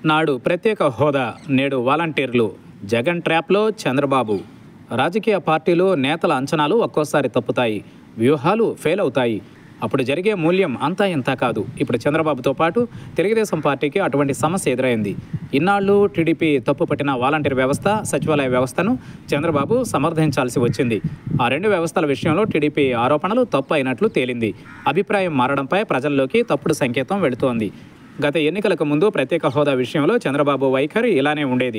నాడు ప్రత్యేక హోదా, నేడు వాలంటీర్లు. జగన్ ట్రాప్లో చంద్రబాబు. రాజకీయ పార్టీలు, నేతల అంచనాలు ఒక్కోసారి తప్పుతాయి, వ్యూహాలు ఫెయిల్ అవుతాయి. అప్పుడు జరిగే మూల్యం అంతా ఇంతా కాదు. ఇప్పుడు చంద్రబాబుతో పాటు తెలుగుదేశం పార్టీకి అటువంటి సమస్య ఎదురైంది. ఇన్నాళ్ళు టీడీపీ తప్పుపట్టిన వాలంటీర్ వ్యవస్థ, సచివాలయ వ్యవస్థను చంద్రబాబు సమర్థించాల్సి వచ్చింది. ఆ రెండు వ్యవస్థల విషయంలో టీడీపీ ఆరోపణలు తప్పు అయినట్లు తేలింది. అభిప్రాయం మారడంపై ప్రజల్లోకి తప్పుడు సంకేతం వెళుతోంది. గత ఎన్నికలకు ముందు ప్రత్యేక హోదా విషయంలో చంద్రబాబు వైఖరి ఇలానే ఉండేది.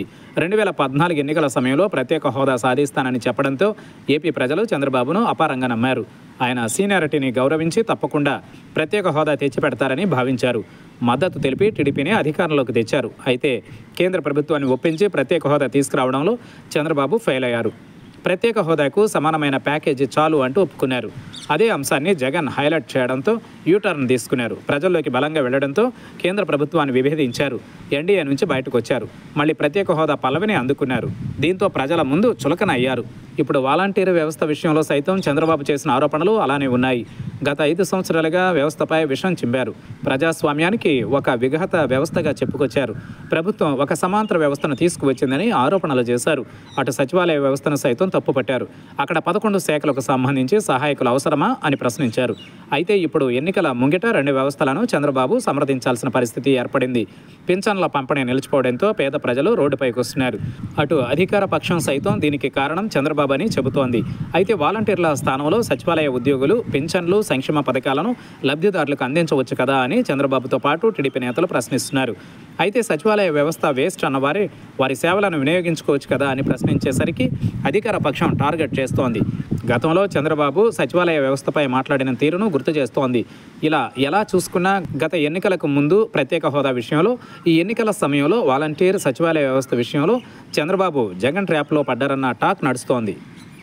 2014 ఎన్నికల సమయంలో ప్రత్యేక హోదా సాధిస్తానని చెప్పడంతో ఏపీ ప్రజలు చంద్రబాబును అపారంగా నమ్మారు. ఆయన సీనియారిటీని గౌరవించి తప్పకుండా ప్రత్యేక హోదా తెచ్చిపెడతారని భావించారు. మద్దతు తెలిపి టీడీపీని అధికారంలోకి తెచ్చారు. అయితే కేంద్ర ప్రభుత్వాన్ని ఒప్పించి ప్రత్యేక హోదా తీసుకురావడంలో చంద్రబాబు ఫెయిల్ అయ్యారు. ప్రత్యేక హోదాకు సమానమైన ప్యాకేజీ చాలు అంటూ ఒప్పుకున్నారు. అదే అంశాన్ని జగన్ హైలైట్ చేయడంతో యూటర్న్ తీసుకున్నారు. ప్రజల్లోకి బలంగా వెళ్లడంతో కేంద్ర ప్రభుత్వాన్ని విభేదించారు. ఎన్డీఏ నుంచి బయటకు వచ్చారు. మళ్ళీ ప్రత్యేక హోదా పల్లవిని అందుకున్నారు. దీంతో ప్రజల ముందు చులకన అయ్యారు. ఇప్పుడు వాలంటీర్ వ్యవస్థ విషయంలో సైతం చంద్రబాబు చేసిన ఆరోపణలు అలానే ఉన్నాయి. గత 5 సంవత్సరాలుగా వ్యవస్థపై విషం చిమ్మారు. ప్రజాస్వామ్యానికి ఒక విఘాత వ్యవస్థగా చెప్పుకొచ్చారు. ప్రభుత్వం ఒక సమాంతర వ్యవస్థను తీసుకువచ్చిందని ఆరోపణలు చేశారు. అటు సచివాలయ వ్యవస్థను సైతం తప్పుపట్టారు. అక్కడ 11 శాఖలకు సంబంధించి సహాయకులు అవసరమా అని ప్రశ్నించారు. అయితే ఇప్పుడు ఎన్నికల ముంగిట 2 వ్యవస్థలను చంద్రబాబు సమర్థించాల్సిన పరిస్థితి ఏర్పడింది. పింఛన్ల పంపిణీ నిలిచిపోవడంతో పేద ప్రజలు రోడ్డుపైకి వస్తున్నారు. అటు అధికార పక్షం సైతం దీనికి కారణం చంద్రబాబు అని చెబుతోంది. అయితే వాలంటీర్ల స్థానంలో సచివాలయ ఉద్యోగులు పెన్షన్లు, సంక్షేమ పథకాలను లబ్ధిదారులకు అందించవచ్చు కదా అని చంద్రబాబుతో పాటు టీడీపీ నేతలు ప్రశ్నిస్తున్నారు. అయితే సచివాలయ వ్యవస్థ వేస్ట్ అన్న వారి సేవలను వినియోగించుకోవచ్చు కదా అని ప్రశ్నించేసరికి అధికార పక్షం టార్గెట్ చేస్తోంది. గతంలో చంద్రబాబు సచివాలయ వ్యవస్థపై మాట్లాడిన తీరును గుర్తు చేస్తోంది. ఇలా ఎలా చూసుకున్నా గత ఎన్నికలకు ముందు ప్రత్యేక హోదా విషయంలో, ఈ ఎన్నికల సమయంలో వాలంటీర్, సచివాలయ వ్యవస్థ విషయంలో చంద్రబాబు జగన్ ట్రాప్లో పడ్డారన్న టాక్ నడుస్తోంది.